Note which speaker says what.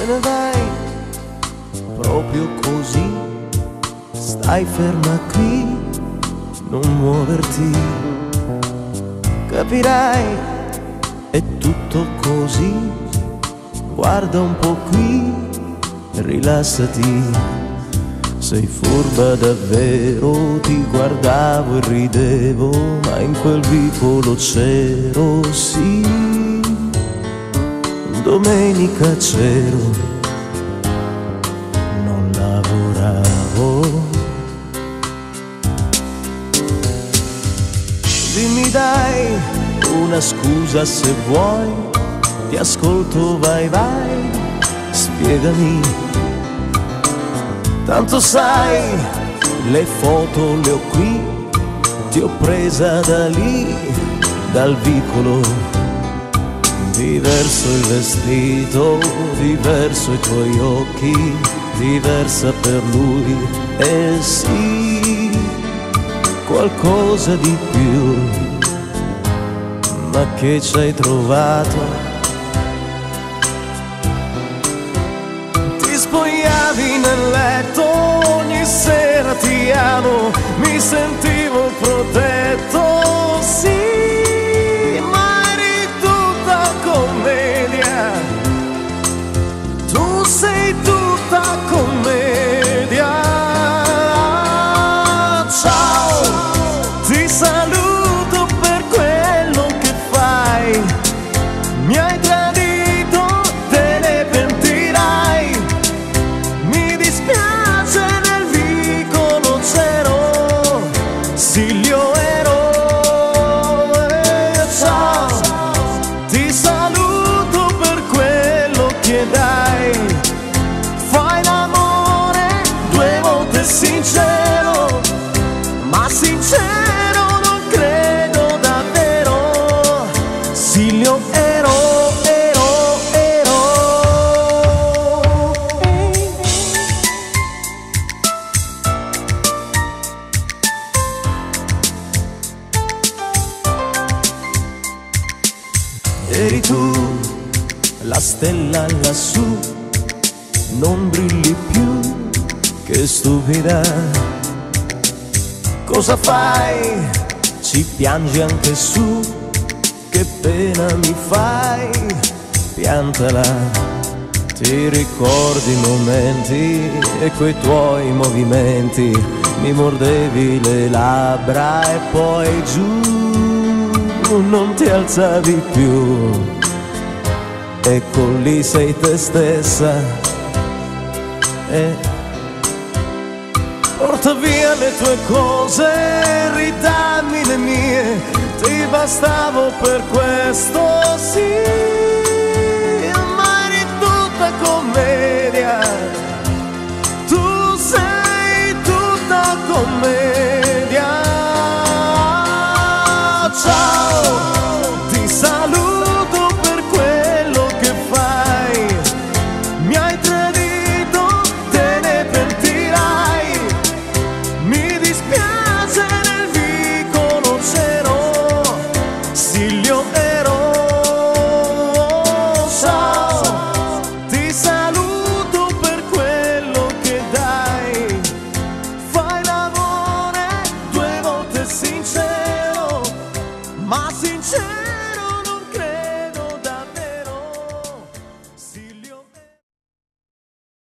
Speaker 1: ne vai proprio così, stai ferma qui, non muoverti, capirai, è tutto così, guarda un po' qui, rilassati, sei furba davvero, ti guardavo e ridevo, ma in quel vicolo c'ero, sì. Domenica c'ero, non lavoravo. Dimmi dai una scusa se vuoi, ti ascolto, vai vai, spiegami. Tanto sai, le foto le ho qui, ti ho presa da lì, dal vicolo. Diverso il vestito, diverso i tuoi occhi, diversa per lui, e sì, qualcosa di più. Ma che ci hai trovato? Ti spogliavi nel letto, ogni sera ti amo, mi sentivo protetto, sì. Tu sei tutta commedia. Ciao, ti saluto per quello che fai. Mi hai tradito, te ne pentirai. Mi dispiace, nel vicolo c'ero, Silvio ero. Ciao, ti saluto per quello che dai. Fai l'amore 2 volte sincero, ma sincero non credo davvero. Silvio ero. Eri tu, la stella lassù, non brilli più, che stupida. Cosa fai? Ci piangi anche su, che pena mi fai, piantala. Ti ricordi i momenti e quei tuoi movimenti, mi mordevi le labbra e poi giù non ti alzavi più. Ecco lì sei te stessa e porta via le tue cose, ridammi le mie, ti bastavo per questo, sì, ma eri tutta commedia, tu sei tutta commedia. Ciao, ti saluto per quello che fai, mi hai tradito, te ne pentirai, mi dispiace, nel vicolo c'ero, Silvio ero. Ciao, ti saluto per quello che dai, fai l'amore 2 volte sincero, ma sincero